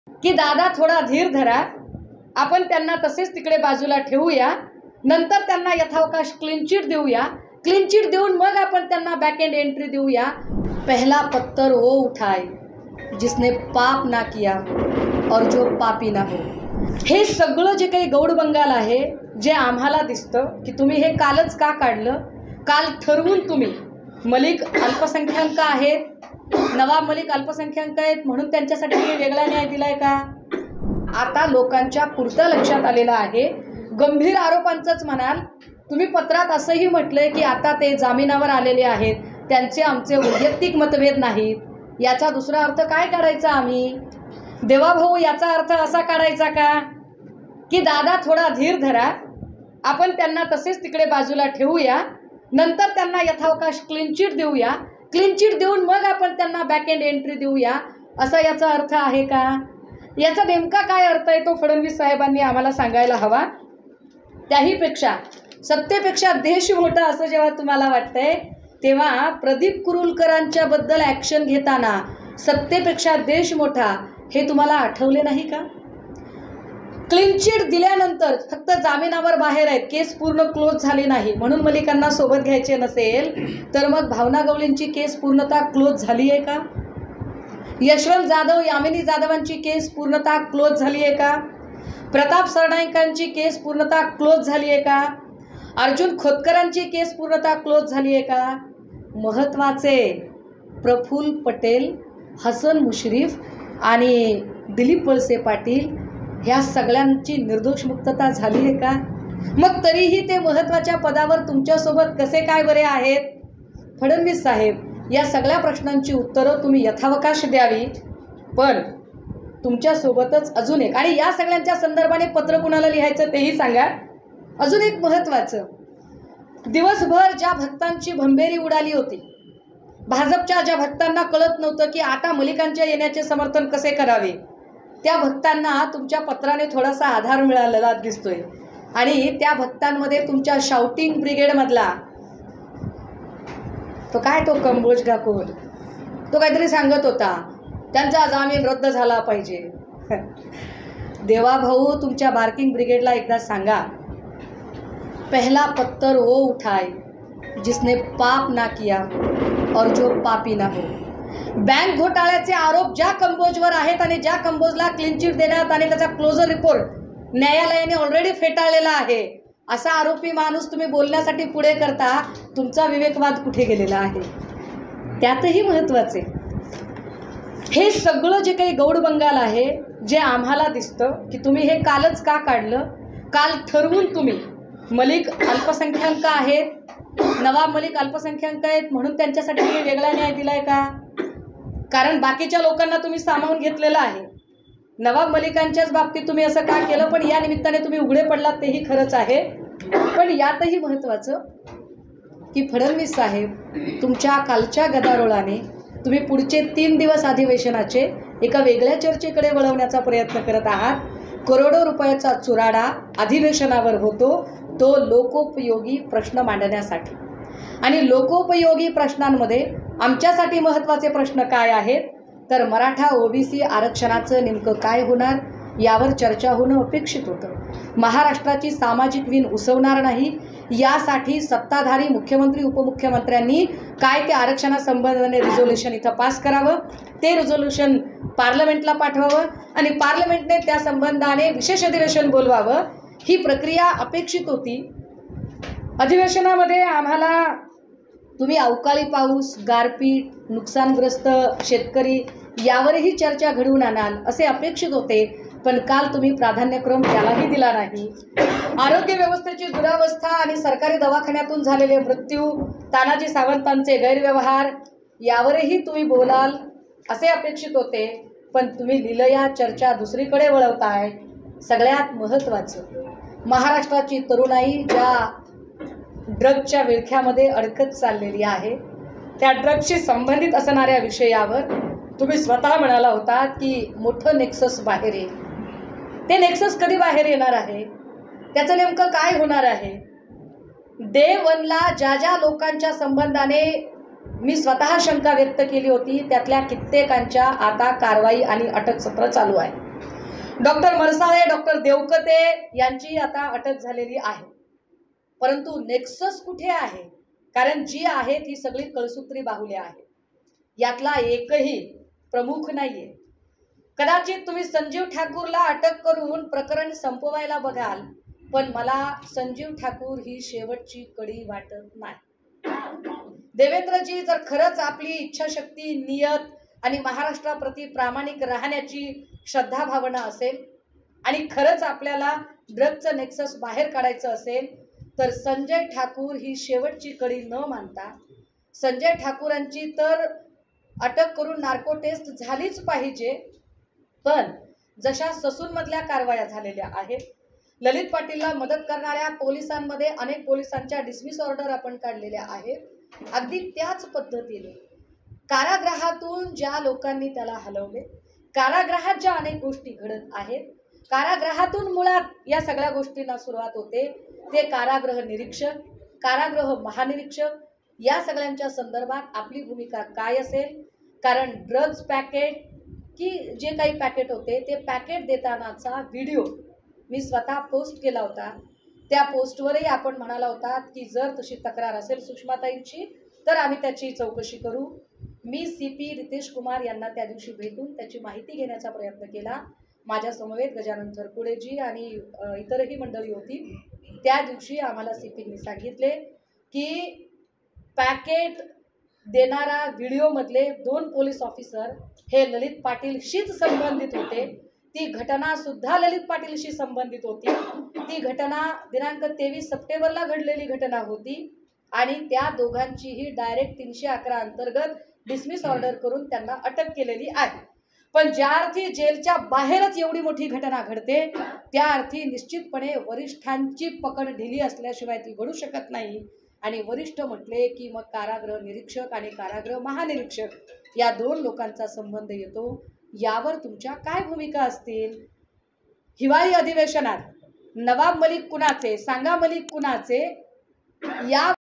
की दादा थोडा धीर धरा, आपण त्यांना तसेच तिकडे बाजूला ठेवूया, नंतर त्यांना यथावकाश क्लीन चिट देऊया, क्लीन चिट देऊन मग आपण त्यांना बॅक एंड एंट्री देऊया। पहला पत्थर वो उठाए जिसने पाप ना किया और जो पापी ना हो। हे सगळं जे काही गौड बंगाल आहे, जे आम्हाला दिसतं की तुम्ही हे कालच का काढलं, काल ठरवून तुम्ही मलिक अल्पसंख्याक आहेत, नवाब मलिक अल्पसंख्याक आहेत म्हणून त्यांच्यासाठी तुम्ही वेगळा न्याय दिलाय का? आता लोकांच्या पुरतं लक्षात आलेलं आहे। गंभीर आरोपांचंच म्हणाल तुम्ही, पत्रात असंही म्हटलंय की आता ते जामिनावर आलेले आहेत, त्यांचे आमचे वैयक्तिक मतभेद नाहीत। याचा दुसरा अर्थ काय काढायचा आम्ही? देवाभाऊ, याचा अर्थ असा काढायचा का की दादा थोडा धीर धरा, आपण त्यांना तसेच तिकडे बाजूला ठेवूया, नंतर त्यांना यथावकाश क्लीन चिट देऊया, क्लीन चिट देऊन मग आपण त्यांना बॅक एंड एंट्री देऊया, असा याचा अर्थ आहे का? याचा नेमका काय अर्थ आहे तो फडणवीस साहेबांनी आम्हाला सांगायला हवा। त्याहीपेक्षा सत्तेपेक्षा देश मोठा असं जेव्हा तुम्हाला वाटतंय, तेव्हा प्रदीप कुरुलकरांच्या बद्दल ॲक्शन घेताना सत्तेपेक्षा देश मोठा हे तुम्हाला आठवले नाही का? क्लीन चिट दिल्यानंतर फक्त जामिनावर बाहेर आहेत, केस पूर्ण क्लोज झाली नाही म्हणून मलिकांना सोबत घ्यायचे नसेल तर मग भावना गवळींची केस पूर्णतः क्लोज झाली आहे का? यशवंत जाधव, यामिनी जाधवांची केस पूर्णतः क्लोज झाली आहे का? प्रताप सरनाईकांची केस पूर्णतः क्लोज झाली आहे का? अर्जुन खोतकरांची केस पूर्णतः क्लोज झाली आहे का? महत्त्वाचे प्रफुल्ल पटेल, हसन मुश्रीफ आणि दिलीप वळसे पाटील ह्या सगळ्यांची निर्दोष मुक्तता झाली आहे का? मग तरीही ते महत्त्वाच्या पदावर तुमच्यासोबत कसे काय बरे आहेत? फडणवीस साहेब, या सगळ्या प्रश्नांची उत्तरं तुम्ही यथावकाश द्यावी, पण तुमच्यासोबतच अजून एक, आणि या सगळ्यांच्या संदर्भाने पत्र कुणाला लिहायचं तेही सांगा। अजून एक महत्त्वाचं, दिवसभर ज्या भक्तांची भंबेरी उडाली होती, भाजपच्या ज्या भक्तांना कळत नव्हतं की आता मलिकांच्या येण्याचे समर्थन कसे करावे, त्या भक्तांना तुमच्या पत्राने थोडासा आधार मिळालेला दिसतोय। आणि त्या भक्तांमध्ये तुमच्या शाउटिंग ब्रिगेडमधला तो कंबोज ठाकूर, तो काहीतरी सांगत होता त्यांचा जामीन रद्द झाला पाहिजे। देवाभाऊ, तुमच्या बार्किंग ब्रिगेडला एकदा सांगा, पहला पत्थर वो उठाए जिसने पाप ना किया और जो पापी ना हो। बँक घोटाळ्याचे आरोप ज्या कंबोजवर आहेत आणि ज्या कंबोजला क्लीन चिट देण्यात आणि त्याचा क्लोजर रिपोर्ट न्यायालयाने ऑलरेडी फेटाळलेला आहे, असा आरोपी माणूस तुम्ही बोलण्यासाठी पुढे करता, तुमचा विवेकवाद कुठे गेलेला आहे? त्यातही महत्त्वाचे, हे सगळं जे काही गौड बंगाल आहे, जे आम्हाला दिसतं की तुम्ही हे कालच का काढलं, काल ठरवून तुम्ही मलिक अल्पसंख्याक आहेत, नवाब मलिक अल्पसंख्याक आहेत म्हणून त्यांच्यासाठी तुम्ही वेगळा न्याय दिलाय का? कारण बाकीच्या लोकांना तुम्ही सामावून घेतलेलं आहे। नवाब मलिकांच्याच बाबतीत तुम्ही असं का केलं, पण या निमित्ताने तुम्ही उघडे पडलात तेही खरंच आहे। पण यातही महत्त्वाचं की फडणवीस साहेब, तुमच्या कालच्या गदारोळाने तुम्ही पुढचे 3 दिवस अधिवेशनाचे एका वेगळ्या चर्चेकडे वळवण्याचा प्रयत्न करत आहात। करोडो रुपयाचा चुराडा अधिवेशनावर होतो, तो लोकोपयोगी प्रश्न मांडण्यासाठी, आणि लोकोपयोगी प्रश्नांमध्ये आमच्यासाठी महत्त्वाचे प्रश्न काय आहेत तर मराठा ओबीसी आरक्षणाचं नेमकं काय होणार यावर चर्चा होणं अपेक्षित होतं। महाराष्ट्राची सामाजिक वीण उसवणार नाही यासाठी सत्ताधारी मुख्यमंत्री उपमुख्यमंत्र्यांनी काय ते आरक्षणासंबंधाने रिझोल्युशन इथं पास करावं, ते रिझोल्युशन पार्लमेंटला पाठवावं आणि पार्लमेंटने त्या संबंधाने विशेष अधिवेशन बोलवावं, ही प्रक्रिया अपेक्षित होती। अधिवेशनामध्ये आम्हाला तुम्ही अवकाळी पाऊस, गारपीट, नुकसानग्रस्त शेतकरी यावरही चर्चा घडवून आणाल असे अपेक्षित होते, पण काल तुम्ही प्राधान्यक्रम त्यालाही दिला नाही। आरोग्य व्यवस्थेची दुरावस्था आणि सरकारी दवाखान्यातून झालेले मृत्यू, तानाजी सावंतांचे गैरव्यवहार यावरही तुम्ही बोलाल असे अपेक्षित होते, पण तुम्ही लीलया चर्चा दुसरीकडे वळवताय। सगळ्यात महत्त्वाचं, महाराष्ट्राची तरुणाई ज्या ड्रगच्या विळख्यामध्ये अडकत चाललेली आहे, त्या ड्रगशी संबंधित असणाऱ्या विषयावर तुम्ही स्वतः म्हणाला होता की मोठं नेक्सस बाहेर येईल। ते नेक्सस कधी बाहेर येणार आहे, त्याचं नेमकं काय होणार आहे? डे 1ला ज्या ज्या लोकांच्या संबंधाने मी स्वतः शंका व्यक्त केली होती त्यातल्या कित्येकांच्या आता कारवाई आणि अटक सत्र चालू आहे। डॉक्टर मरसाळे, डॉक्टर देवकते यांची आता अटक झालेली आहे, परंतु नेक्सस कुठे आहे? कारण जी आहे ती सगळी कळसूत्री बाहुले आहे, यातला एकही प्रमुख नाहीये. कदाचित तुम्ही संजीव ठाकूरला अटक करून प्रकरण संपवायला बघाल, पण मला संजीव ठाकूर ही शेवटची कडी वाटत नाही. देवेंद्रजी जर खरंच आपली इच्छाशक्ती, नियत आणि महाराष्ट्राप्रती प्रामाणिक राहण्याची श्रद्धा भावना असेल आणि खरंच आपल्याला ड्रगचं नेक्सस बाहेर काढायचं असेल, तर संजय ठाकूर ही शेवटची कडी न मानता संजय ठाकूरांची तर अटक करून नार्को टेस्ट झालीच पाहिजे. पण जशा ससूनमधल्या कारवाया झालेल्या आहेत, ललित पाटीलला मदत करणाऱ्या पोलिसांमध्ये अनेक पोलिसांच्या डिसमिस ऑर्डर आपण काढलेल्या आहेत. अगदी त्याच पद्धतीने कारागृहातून ज्या लोकांनी त्याला हलवले, कारागृहात ज्या अनेक गोष्टी घडत आहेत, कारागृहातून मुळात या सगळ्या गोष्टींना सुरुवात होते. ते कारागृह निरीक्षक, कारागृह महानिरीक्षक या सगळ्यांच्या संदर्भात आपली भूमिका काय असेल? कारण ड्रग्ज पॅकेट की जे काही पॅकेट होते ते पॅकेट देतानाचा व्हिडिओ मी स्वतः पोस्ट केला होता. त्या पोस्टवरही आपण म्हणाला होता की जर तशी तक्रार असेल सुषमाताईंची तर आम्ही त्याची चौकशी करू. मी CP रितेश कुमार यांना त्या दिवशी भेटून त्याची माहिती घेण्याचा प्रयत्न केला. माझ्या समवेत गजानन थरपुडेजी आणि इतरही मंडळी होती. त्या दिवशी आम्हाला CPनी सांगितले की पॅकेट देणारा व्हिडिओमधले 2 पोलीस ऑफिसर हे ललित पाटीलशीच संबंधित होते. ती घटना सुद्धा ललित पाटीलशी संबंधित होती. ती घटना दिनांक 23 सप्टेंबरला घडलेली घटना होती आणि त्या दोघांचीही डायरेक्ट 311 अंतर्गत डिसमिस ऑर्डर करून त्यांना अटक केलेली आहे. पण ज्या अर्थी जेलच्या बाहेरच एवढी मोठी घटना घडते, त्या अर्थी निश्चितपणे वरिष्ठांची पकड ढिली असल्याशिवाय ती घडू शकत नाही. आणि वरिष्ठ म्हटले की मग कारागृह निरीक्षक आणि कारागृह महानिरीक्षक या 2 लोकांचा संबंध येतो. यावर तुमच्या काय भूमिका असतील? हिवाळी अधिवेशनात नवाब मलिक कुणाचे, सांगा मलिक कुणाचे, या